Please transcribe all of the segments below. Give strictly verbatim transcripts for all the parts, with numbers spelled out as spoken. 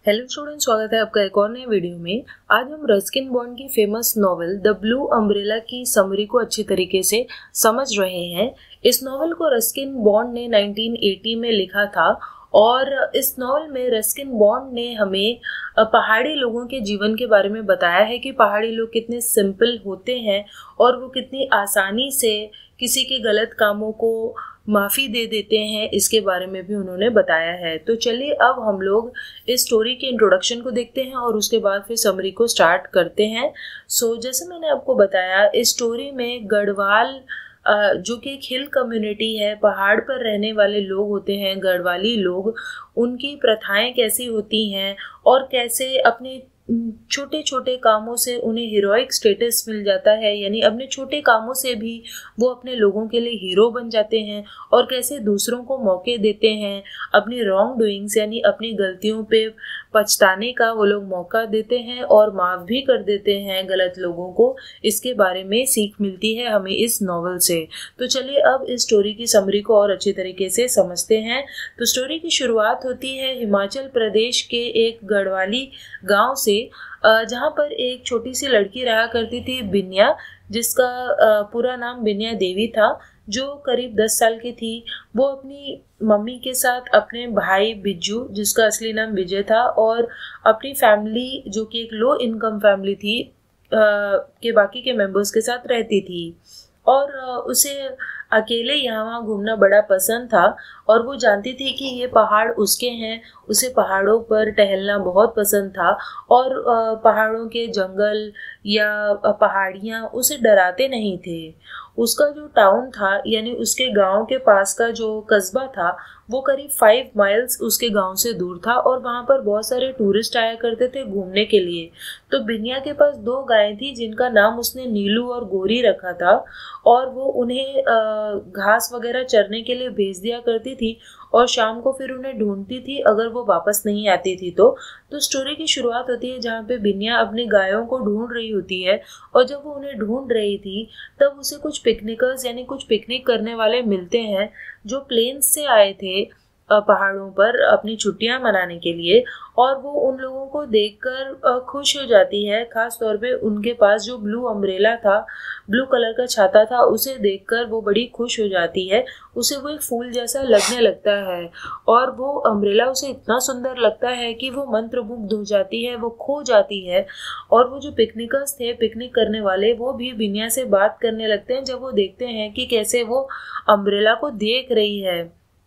Hello student, स्वागत है आपका एक और नए वीडियो में। आज हम रस्किन बॉन्ड की famous novel the blue umbrella की समरी को अच्छी तरीके से समझ रहे हैं। इस नॉवेल को रस्किन बॉन्ड ने नाइनटीन एटी में लिखा था और इस नॉवेल में रस्किन बॉन्ड ने हमें पहाड़ी लोगों के जीवन के बारे में बताया है कि पहाड़ी लोग कितने सिंपल होते हैं और वो कितनी आसानी से किसी के गलत कामों को माफ़ी दे देते हैं, इसके बारे में भी उन्होंने बताया है। तो चलिए अब हम लोग इस स्टोरी के इंट्रोडक्शन को देखते हैं और उसके बाद फिर समरी को स्टार्ट करते हैं। सो so, जैसे मैंने आपको बताया, इस स्टोरी में गढ़वाल जो कि एक हिल कम्युनिटी है, पहाड़ पर रहने वाले लोग होते हैं गढ़वाली लोग, उनकी प्रथाएं कैसी होती हैं और कैसे अपने छोटे छोटे कामों से उन्हें हीरोइक स्टेटस मिल जाता है, यानी अपने छोटे कामों से भी वो अपने लोगों के लिए हीरो बन जाते हैं और कैसे दूसरों को मौके देते हैं अपनी रॉन्ग डूइंग्स यानी अपनी गलतियों पे पछताने का वो लोग मौका देते हैं और माफ़ भी कर देते हैं गलत लोगों को। इसके बारे में सीख मिलती है हमें इस नॉवल से। तो चलिए अब इस स्टोरी की समरी को और अच्छी तरीके से समझते हैं। तो स्टोरी की शुरुआत होती है हिमाचल प्रदेश के एक गढ़वाली गांव से, जहां पर एक छोटी सी लड़की रहा करती थी बिन्या, जिसका पूरा नाम बिन्या देवी था, जो करीब दस साल की थी। वो अपनी मम्मी के साथ अपने भाई बिज्जू, जिसका असली नाम विजय था, और अपनी फैमिली जो कि एक लो इनकम फैमिली थी के बाकी के मेंबर्स के साथ रहती थी। और उसे अकेले यहाँ वहाँ घूमना बड़ा पसंद था और वो जानती थी कि ये पहाड़ उसके हैं। उसे पहाड़ों पर टहलना बहुत पसंद था और पहाड़ों के जंगल या पहाड़ियाँ उसे डराते नहीं थे। उसका जो टाउन था यानी उसके गांव के पास का जो कस्बा था वो करीब फाइव माइल्स उसके गांव से दूर था और वहाँ पर बहुत सारे टूरिस्ट आया करते थे घूमने के लिए। तो बिन्या के पास दो गायें थी जिनका नाम उसने नीलू और गोरी रखा था और वो उन्हें घास वगैरह चरने के लिए भेज दिया करती थी और शाम को फिर उन्हें ढूंढती थी अगर वो वापस नहीं आती थी तो। तो स्टोरी की शुरुआत होती है जहाँ पे बिन्या अपनी गायों को ढूंढ रही होती है और जब वो उन्हें ढूंढ रही थी तब उसे कुछ पिकनिकर्स यानी कुछ पिकनिक करने वाले मिलते हैं जो प्लेन्स से आए थे पहाड़ों पर अपनी छुट्टियां मनाने के लिए। और वो उन लोगों को देखकर खुश हो जाती है, खास तौर पे उनके पास जो ब्लू अम्ब्रेला था, ब्लू कलर का छाता था, उसे देखकर वो बड़ी खुश हो जाती है। उसे वो एक फूल जैसा लगने लगता है और वो अम्ब्रेला उसे इतना सुंदर लगता है कि वो मंत्रमुग्ध हो जाती है, वो खो जाती है। और वो जो पिकनिकर्स थे, पिकनिक करने वाले, वो भी बिन्या से बात करने लगते हैं जब वो देखते हैं कि कैसे वो अम्ब्रेला को देख रही है।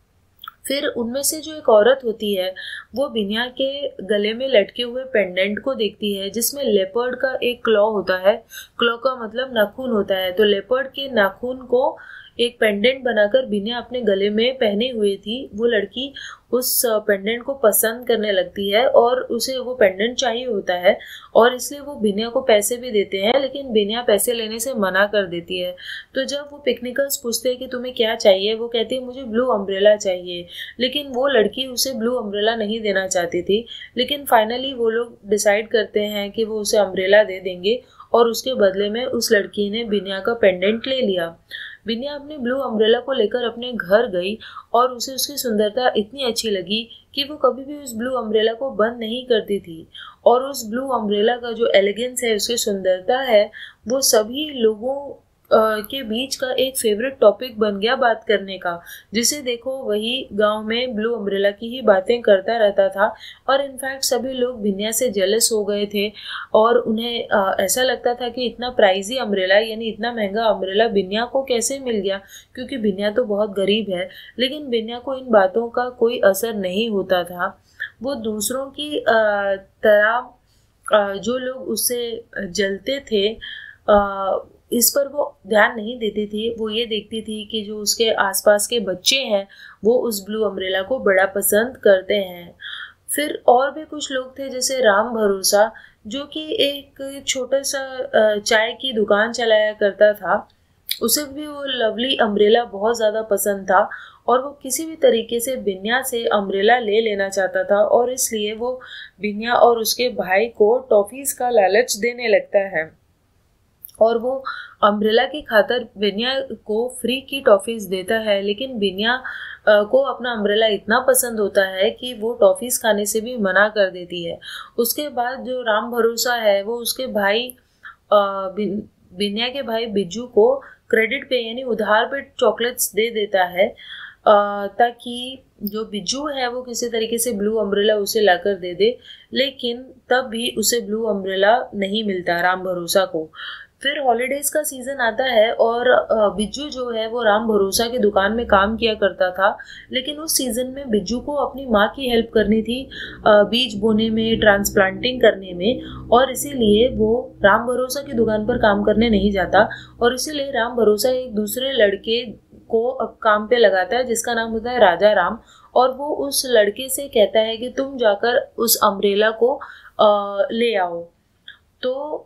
फिर उनमें से जो एक औरत होती है वो बिन्या के गले में लटके हुए पेंडेंट को देखती है जिसमें लेपर्ड का एक क्लॉ होता है। क्लॉ का मतलब नाखून होता है। तो लेपर्ड के नाखून को एक पेंडेंट बनाकर बिन्या अपने गले में पहने हुए थी। वो लड़की उस पेंडेंट को पसंद करने लगती है और उसे वो पेंडेंट चाहिए होता है और इसलिए वो बिन्या को पैसे भी देते हैं, लेकिन बिन्या पैसे लेने से मना कर देती है। तो जब वो पिकनिकर्स पूछते हैं कि तुम्हें क्या चाहिए, वो कहती है मुझे ब्लू अम्ब्रेला चाहिए, लेकिन वो लड़की उसे ब्लू अम्ब्रेला नहीं देना चाहती थी। लेकिन फाइनली वो लोग डिसाइड करते हैं कि वो उसे अम्ब्रेला दे देंगे और उसके बदले में उस लड़की ने बिन्या का पेंडेंट ले लिया। बिन्या अपने ब्लू अम्ब्रेला को लेकर अपने घर गई और उसे उसकी सुंदरता इतनी अच्छी लगी कि वो कभी भी उस ब्लू अम्ब्रेला को बंद नहीं करती थी। और उस ब्लू अम्ब्रेला का जो एलिगेंस है, उसकी सुंदरता है, वो सभी लोगों के बीच का एक फेवरेट टॉपिक बन गया बात करने का। जिसे देखो वही गांव में ब्लू अम्ब्रेला की ही बातें करता रहता था और इनफैक्ट सभी लोग बिन्या से जेलस हो गए थे और उन्हें आ, ऐसा लगता था कि इतना प्राइजी अम्ब्रेला यानी इतना महंगा अम्ब्रेला बिन्या को कैसे मिल गया, क्योंकि बिन्या तो बहुत गरीब है। लेकिन बिन्या को इन बातों का कोई असर नहीं होता था। वो दूसरों की तरह जो लोग उससे जलते थे आ, इस पर वो ध्यान नहीं देती थी। वो ये देखती थी कि जो उसके आसपास के बच्चे हैं वो उस ब्लू अम्ब्रेला को बड़ा पसंद करते हैं। फिर और भी कुछ लोग थे जैसे राम भरोसा, जो कि एक छोटा सा चाय की दुकान चलाया करता था। उसे भी वो लवली अम्ब्रेला बहुत ज़्यादा पसंद था और वो किसी भी तरीके से बिन्या से अम्ब्रेला ले लेना चाहता था और इसलिए वो बिन्या और उसके भाई को टॉफीज़ का लालच देने लगता है। और वो अम्ब्रेला की खातर बिनिया को फ्री की टॉफ़ीज देता है, लेकिन बिनिया को अपना अम्ब्रेला इतना पसंद होता है कि वो टॉफ़ीज खाने से भी मना कर देती है। उसके बाद जो राम भरोसा है वो उसके भाई बिनिया के भाई बिज्जू को क्रेडिट पे यानी उधार पे चॉकलेट्स दे देता है, ताकि जो बिज्जू है वो किसी तरीके से ब्लू अम्ब्रेला उसे लाकर दे दे, लेकिन तब भी उसे ब्लू अम्ब्रेला नहीं मिलता राम भरोसा को। फिर हॉलीडेज का सीजन आता है और बिज्जू जो है वो राम भरोसा की दुकान में काम किया करता था, लेकिन उस सीजन में बिज्जू को अपनी माँ की हेल्प करनी थी बीज बोने में, ट्रांसप्लांटिंग करने में, और इसीलिए वो राम भरोसा की दुकान पर काम करने नहीं जाता। और इसीलिए राम भरोसा एक दूसरे लड़के को अब काम पे लगाता है जिसका नाम होता है राजा राम, और वो उस लड़के से कहता है कि तुम जाकर उस अम्ब्रेला को आ, ले आओ। तो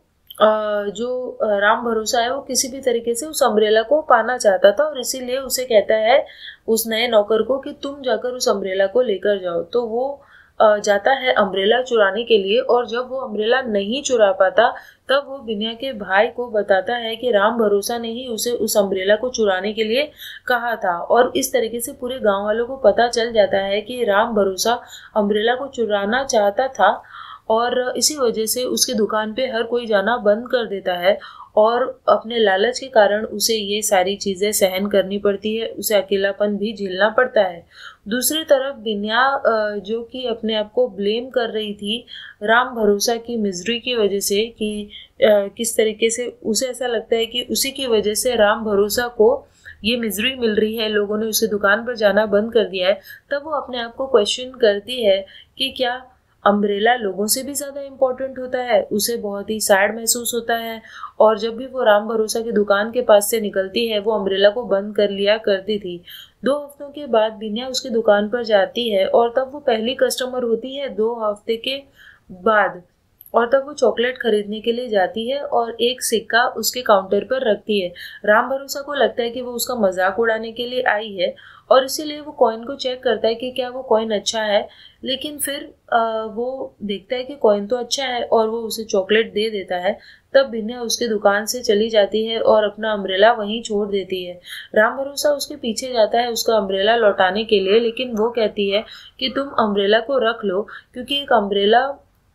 जो राम भरोसा है वो किसी भी तरीके से उस अम्ब्रेला को पाना चाहता था, और इसीलिए उसे कहता है उस नए नौकर को कि तुम जाकर उस अम्ब्रेला को लेकर जाओ। तो वो जाता है अम्ब्रेला चुराने के लिए, और जब वो अम्ब्रेला नहीं चुरा पाता तब वो बिनिया के भाई को बताता है कि राम भरोसा ने ही उसे उस अम्ब्रेला को चुराने के लिए कहा था। और इस तरीके से पूरे गांव वालों को पता चल जाता है कि राम भरोसा अम्ब्रेला को चुराना चाहता था, और इसी वजह से उसकी दुकान पे हर कोई जाना बंद कर देता है, और अपने लालच के कारण उसे ये सारी चीज़ें सहन करनी पड़ती है, उसे अकेलापन भी झेलना पड़ता है। दूसरी तरफ बिनिया जो कि अपने आप को ब्लेम कर रही थी राम भरोसा की मिजरी की वजह से, कि किस तरीके से उसे ऐसा लगता है कि उसी की वजह से राम भरोसा को ये मिजरी मिल रही है, लोगों ने उसे दुकान पर जाना बंद कर दिया है, तब वो अपने आप को क्वेश्चन करती है कि क्या अम्ब्रेला लोगों से भी ज़्यादा इम्पोर्टेंट होता है। उसे बहुत ही सैड महसूस होता है, और जब भी वो राम भरोसा की दुकान के पास से निकलती है वो अम्ब्रेला को बंद कर लिया करती थी। दो हफ्तों के बाद बिनिया उसकी दुकान पर जाती है, और तब वो पहली कस्टमर होती है दो हफ्ते के बाद, और तब वो चॉकलेट खरीदने के लिए जाती है और एक सिक्का उसके काउंटर पर रखती है। राम भरोसा को लगता है कि वो उसका मजाक उड़ाने के लिए आई है, और इसीलिए वो कॉइन को चेक करता है कि क्या वो कॉइन अच्छा है, लेकिन फिर आ, वो देखता है कि कॉइन तो अच्छा है और वो उसे चॉकलेट दे देता है। तब बिनिया उसकी दुकान से चली जाती है और अपना अम्ब्रेला वहीं छोड़ देती है। राम भरोसा उसके पीछे जाता है उसका अम्ब्रेला लौटाने के लिए, लेकिन वो कहती है कि तुम अम्ब्रेला को रख लो, क्योंकि एक अम्ब्रेला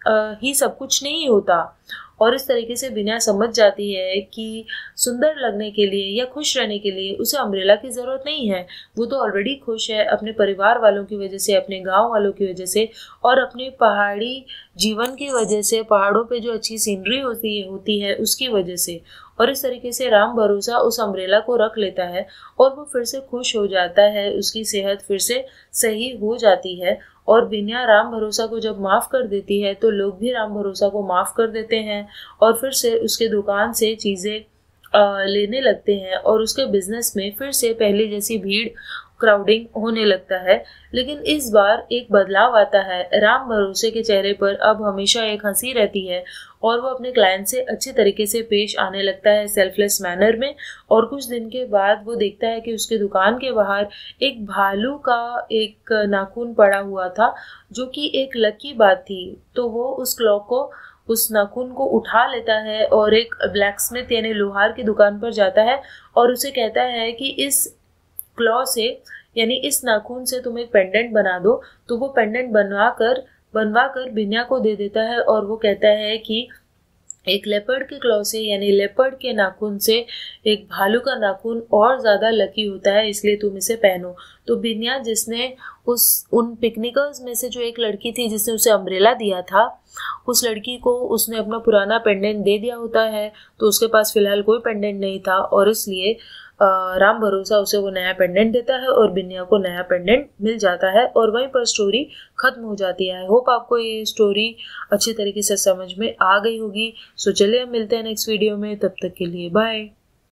ही सब कुछ नहीं होता। और इस तरीके से बिनिया समझ जाती है कि सुंदर लगने के लिए या खुश रहने के लिए उसे अम्ब्रेला की ज़रूरत नहीं है। वो तो ऑलरेडी खुश है अपने परिवार वालों की वजह से, अपने गांव वालों की वजह से, और अपने पहाड़ी जीवन की वजह से, पहाड़ों पे जो अच्छी सीनरी होती है होती है उसकी वजह से। और इस तरीके से राम भरोसा उस अम्ब्रेला को रख लेता है और वो फिर से खुश हो जाता है, उसकी सेहत फिर से सही हो जाती है। और बिनिया राम भरोसा को जब माफ़ कर देती है तो लोग भी राम भरोसा को माफ़ कर देते हैं और फिर से उसके दुकान से चीज़ें लेने लगते हैं, और उसके बिजनेस में फिर से पहले जैसी भीड़, क्राउडिंग होने लगता है। लेकिन इस बार एक बदलाव आता है। राम भरोसे के चेहरे पर अब हमेशा एक हंसी रहती है और वो अपने क्लाइंट से अच्छे तरीके से पेश आने लगता है, सेल्फलेस मैनर में। और कुछ दिन के बाद वो देखता है कि उसके दुकान के बाहर एक भालू का एक नाखून पड़ा हुआ था, जो कि एक लकी बात थी। तो वो उस क्लॉक को, उस नाखून को उठा लेता है और एक ब्लैक स्मिथ यानी लोहार की दुकान पर जाता है और उसे कहता है कि इस क्लॉ से यानी इस नाखून से तुम एक पेंडेंट बना दो। तो वो पेंडेंट बनवा कर बनवा कर बिनिया को दे देता है और वो कहता है कि एक लेपर्ड के क्लॉ से यानी लेपर्ड के नाखून से एक भालू का नाखून और ज़्यादा लकी होता है, इसलिए तुम इसे पहनो। तो बिनिया, जिसने उस उन पिकनिकर्स में से जो एक लड़की थी जिसने उसे अम्ब्रेला दिया था, उस लड़की को उसने अपना पुराना पेंडेंट दे दिया होता है, तो उसके पास फिलहाल कोई पेंडेंट नहीं था और इसलिए राम भरोसा उसे वो नया पेंडेंट देता है और बिनिया को नया पेंडेंट मिल जाता है और वहीं पर स्टोरी खत्म हो जाती है। आई होप आपको ये स्टोरी अच्छी तरीके से समझ में आ गई होगी। सो चलिए हम मिलते हैं नेक्स्ट वीडियो में, तब तक के लिए बाय।